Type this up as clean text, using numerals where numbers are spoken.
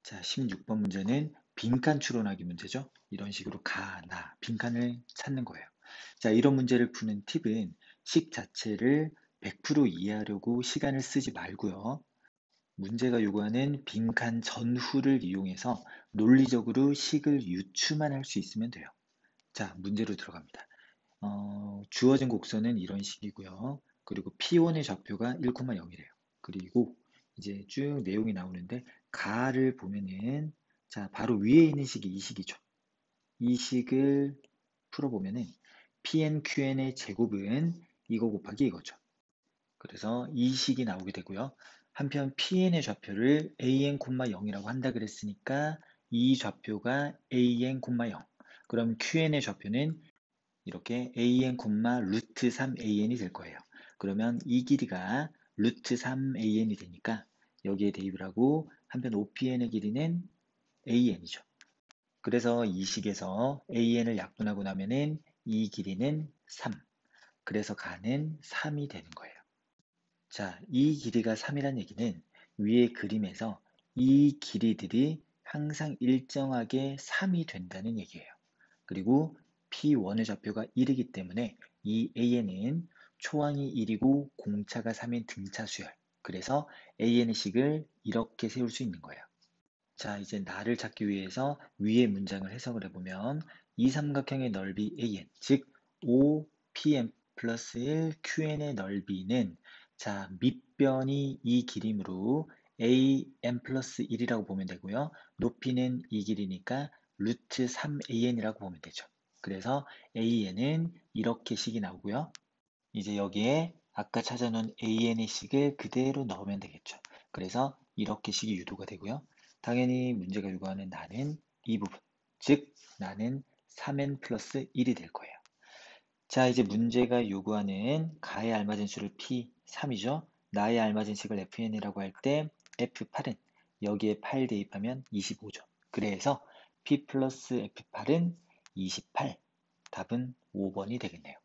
자, 16번 문제는 빈칸 추론하기 문제죠. 이런 식으로 가, 나, 빈칸을 찾는 거예요. 자, 이런 문제를 푸는 팁은 식 자체를 100% 이해하려고 시간을 쓰지 말고요. 문제가 요구하는 빈칸 전후를 이용해서 논리적으로 식을 유추만 할 수 있으면 돼요. 자, 문제로 들어갑니다. 주어진 곡선은 이런 식이고요. 그리고 P1의 좌표가 1,0이래요. 그리고 이제 쭉 내용이 나오는데 가를 보면은 자, 바로 위에 있는 식이 이 식이죠. 이 식을 풀어보면은 PN, QN의 제곱은 이거 곱하기 이거죠. 그래서 이 식이 나오게 되고요. 한편 PN의 좌표를 AN, 0이라고 한다 그랬으니까 이 좌표가 AN, 0. 그럼 QN의 좌표는 이렇게 an, 루트 3an이 될 거예요. 그러면 이 길이가 루트 3an이 되니까 여기에 대입을 하고 한편 OPN의 길이는 an이죠. 그래서 이 식에서 an을 약분하고 나면은 이 길이는 3. 그래서 가는 3이 되는 거예요. 자, 이 길이가 3이란 얘기는 위의 그림에서 이 길이들이 항상 일정하게 3이 된다는 얘기예요. 그리고 P1의 좌표가 1이기 때문에 이 AN은 초항이 1이고 공차가 3인 등차 수열. 그래서 AN의 식을 이렇게 세울 수 있는 거예요. 자, 이제 나를 찾기 위해서 위의 문장을 해석을 해보면 이 삼각형의 넓이 AN, 즉 OPN 플러스 1 QN의 넓이는 자, 밑변이 이 길이므로 AN 플러스 1이라고 보면 되고요. 높이는 이 길이니까 루트 3AN이라고 보면 되죠. 그래서 AN은 이렇게 식이 나오고요. 이제 여기에 아까 찾아놓은 AN의 식을 그대로 넣으면 되겠죠. 그래서 이렇게 식이 유도가 되고요. 당연히 문제가 요구하는 나는 이 부분, 즉 나는 3n 플러스 1이 될 거예요. 자, 이제 문제가 요구하는 가에 알맞은 수를 P3이죠. 나에 알맞은 식을 FN이라고 할 때 F8은 여기에 8 대입하면 25죠. 그래서 P 플러스 F8은 28. 답은 5번이 되겠네요.